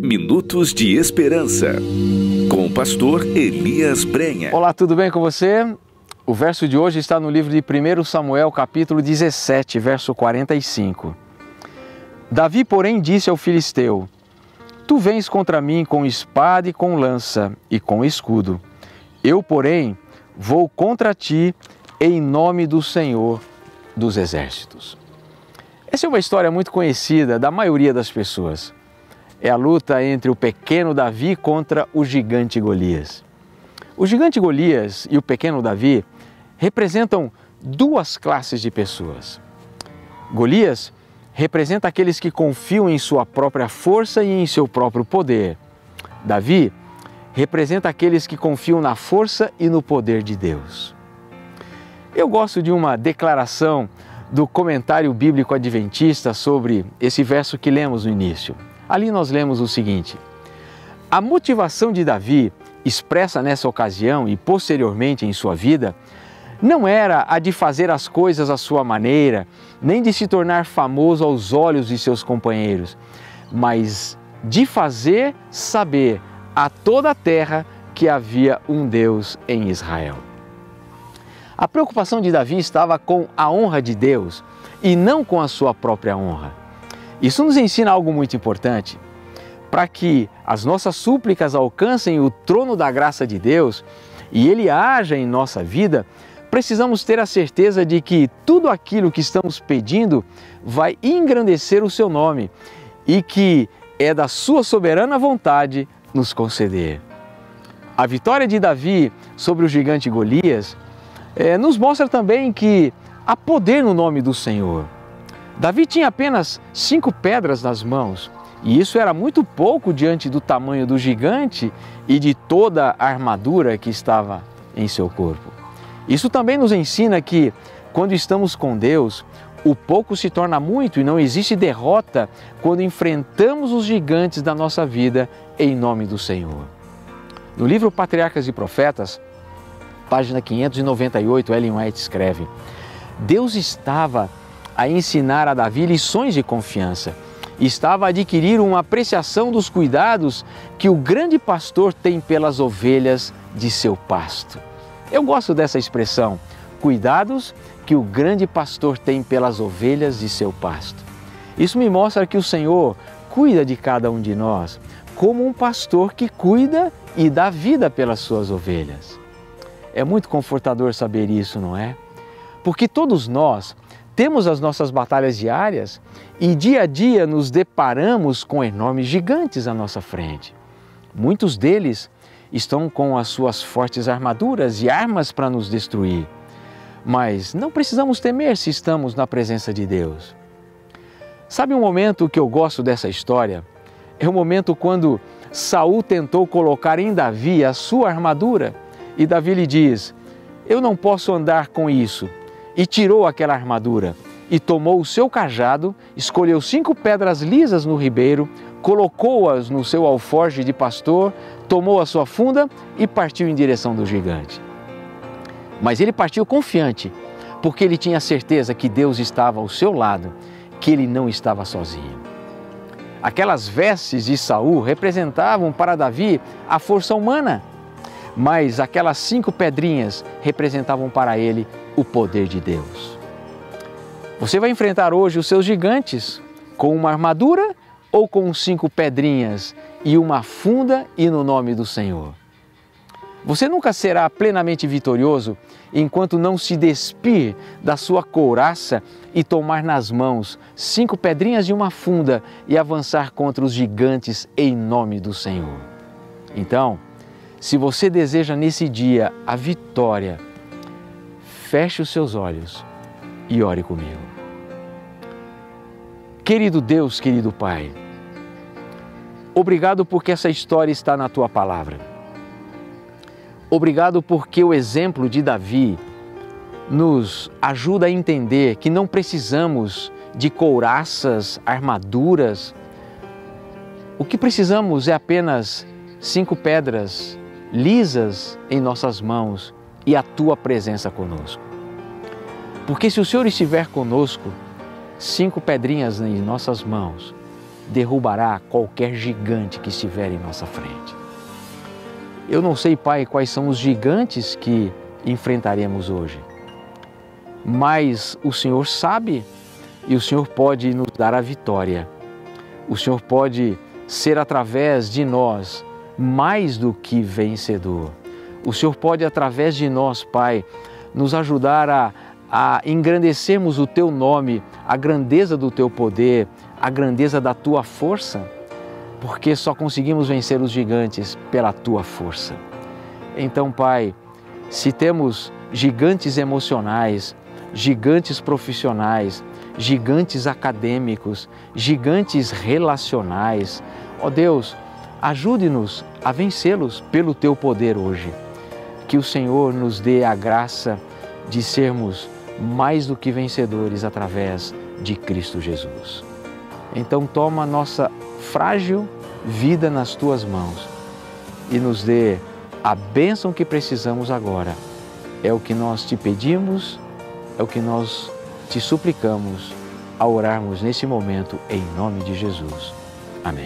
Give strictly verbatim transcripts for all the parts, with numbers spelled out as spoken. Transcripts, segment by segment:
Minutos de Esperança, com o pastor Elias Brenha. Olá, tudo bem com você? O verso de hoje está no livro de primeiro Samuel, capítulo dezessete, verso quarenta e cinco. Davi, porém, disse ao filisteu: Tu vens contra mim com espada e com lança e com escudo. Eu, porém, vou contra ti em nome do Senhor dos Exércitos. Essa é uma história muito conhecida da maioria das pessoas. É a luta entre o pequeno Davi contra o gigante Golias. O gigante Golias e o pequeno Davi representam duas classes de pessoas. Golias representa aqueles que confiam em sua própria força e em seu próprio poder. Davi representa aqueles que confiam na força e no poder de Deus. Eu gosto de uma declaração do comentário bíblico adventista sobre esse verso que lemos no início. Ali nós lemos o seguinte: a motivação de Davi, expressa nessa ocasião e posteriormente em sua vida, não era a de fazer as coisas à sua maneira, nem de se tornar famoso aos olhos de seus companheiros, mas de fazer saber a toda a terra que havia um Deus em Israel. A preocupação de Davi estava com a honra de Deus e não com a sua própria honra. Isso nos ensina algo muito importante. Para que as nossas súplicas alcancem o trono da graça de Deus e Ele haja em nossa vida, precisamos ter a certeza de que tudo aquilo que estamos pedindo vai engrandecer o Seu nome e que é da Sua soberana vontade nos conceder. A vitória de Davi sobre o gigante Golias é, nos mostra também que há poder no nome do Senhor. Davi tinha apenas cinco pedras nas mãos, e isso era muito pouco diante do tamanho do gigante e de toda a armadura que estava em seu corpo. Isso também nos ensina que, quando estamos com Deus, o pouco se torna muito e não existe derrota quando enfrentamos os gigantes da nossa vida em nome do Senhor. No livro Patriarcas e Profetas, página quinhentos e noventa e oito, Ellen White escreve: Deus estava a ensinar a Davi lições de confiança. Estava a adquirir uma apreciação dos cuidados que o grande pastor tem pelas ovelhas de seu pasto. Eu gosto dessa expressão, cuidados que o grande pastor tem pelas ovelhas de seu pasto. Isso me mostra que o Senhor cuida de cada um de nós, como um pastor que cuida e dá vida pelas suas ovelhas. É muito confortador saber isso, não é? Porque todos nós temos as nossas batalhas diárias e dia a dia nos deparamos com enormes gigantes à nossa frente. Muitos deles estão com as suas fortes armaduras e armas para nos destruir. Mas não precisamos temer se estamos na presença de Deus. Sabe um momento que eu gosto dessa história? É o momento quando Saul tentou colocar em Davi a sua armadura e Davi lhe diz: eu não posso andar com isso. E tirou aquela armadura e tomou o seu cajado, escolheu cinco pedras lisas no ribeiro, colocou-as no seu alforje de pastor, tomou a sua funda e partiu em direção do gigante. Mas ele partiu confiante, porque ele tinha certeza que Deus estava ao seu lado, que ele não estava sozinho. Aquelas vestes de Saul representavam para Davi a força humana, mas aquelas cinco pedrinhas representavam para ele o poder de Deus. Você vai enfrentar hoje os seus gigantes com uma armadura ou com cinco pedrinhas e uma funda e no nome do Senhor? Você nunca será plenamente vitorioso enquanto não se despir da sua couraça e tomar nas mãos cinco pedrinhas e uma funda e avançar contra os gigantes em nome do Senhor. Então, se você deseja nesse dia a vitória, feche os seus olhos e ore comigo. Querido Deus, querido Pai, obrigado porque essa história está na Tua Palavra. Obrigado porque o exemplo de Davi nos ajuda a entender que não precisamos de couraças, armaduras. O que precisamos é apenas cinco pedras lisas em nossas mãos e a Tua presença conosco. Porque se o Senhor estiver conosco, cinco pedrinhas em nossas mãos derrubará qualquer gigante que estiver em nossa frente. Eu não sei, Pai, quais são os gigantes que enfrentaremos hoje, mas o Senhor sabe e o Senhor pode nos dar a vitória. O Senhor pode ser através de nós mais do que vencedor. O Senhor pode, através de nós, Pai, nos ajudar a, a engrandecermos o Teu nome, a grandeza do Teu poder, a grandeza da Tua força, porque só conseguimos vencer os gigantes pela Tua força. Então, Pai, se temos gigantes emocionais, gigantes profissionais, gigantes acadêmicos, gigantes relacionais, ó Deus, ajude-nos a vencê-los pelo Teu poder hoje. Que o Senhor nos dê a graça de sermos mais do que vencedores através de Cristo Jesus. Então toma nossa frágil vida nas Tuas mãos e nos dê a bênção que precisamos agora. É o que nós Te pedimos, é o que nós Te suplicamos ao orarmos nesse momento em nome de Jesus. Amém.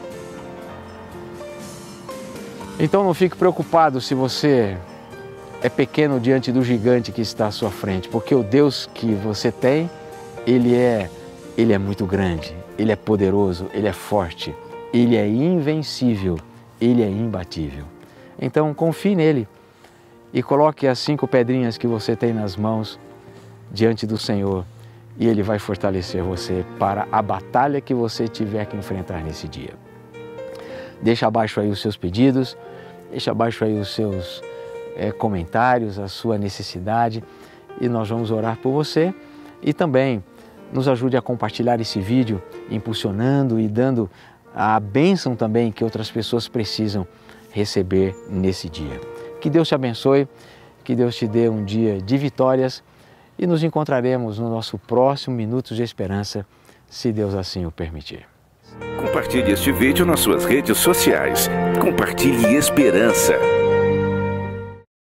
Então não fique preocupado se você é pequeno diante do gigante que está à sua frente, porque o Deus que você tem, Ele é, Ele é muito grande, Ele é poderoso, Ele é forte, Ele é invencível, Ele é imbatível. Então confie nele e coloque as cinco pedrinhas que você tem nas mãos diante do Senhor e Ele vai fortalecer você para a batalha que você tiver que enfrentar nesse dia. Deixa abaixo aí os seus pedidos, deixa abaixo aí os seus é, comentários, a sua necessidade e nós vamos orar por você e também nos ajude a compartilhar esse vídeo, impulsionando e dando a bênção também que outras pessoas precisam receber nesse dia. Que Deus te abençoe, que Deus te dê um dia de vitórias e nos encontraremos no nosso próximo Minutos de Esperança, se Deus assim o permitir. Compartilhe este vídeo nas suas redes sociais. Compartilhe esperança.